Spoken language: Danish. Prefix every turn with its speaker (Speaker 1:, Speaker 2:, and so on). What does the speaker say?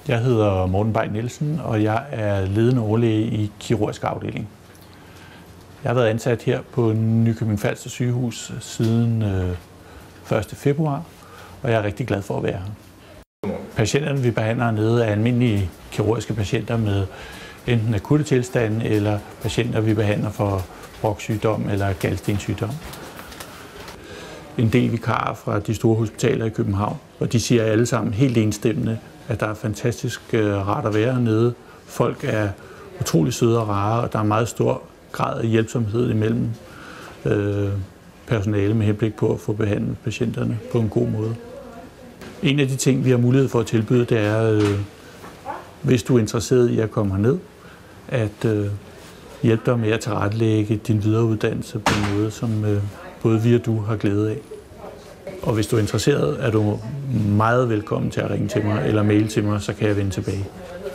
Speaker 1: Jeg hedder Morten Bay Nielsen, og jeg er ledende overlæge i kirurgisk afdeling. Jeg har været ansat her på Nykøbing Falster Sygehus siden 1. februar, og jeg er rigtig glad for at være her. Patienterne, vi behandler hernede, er almindelige kirurgiske patienter med enten akutte tilstande eller patienter, vi behandler for broksygdom eller galstenssygdom. En del vikarer fra de store hospitaler i København, og de siger alle sammen helt enstemmende, at der er fantastisk rart at være hernede. Folk er utrolig søde og rare, og der er meget stor grad af hjælpsomhed imellem personale med henblik på at få behandlet patienterne på en god måde. En af de ting, vi har mulighed for at tilbyde, det er, hvis du er interesseret i at komme herned, at hjælpe dig med at tilrettelægge din videreuddannelse på en måde, som både vi og du har glæde af. Og hvis du er interesseret, er du meget velkommen til at ringe til mig eller mail til mig, så kan jeg vende tilbage.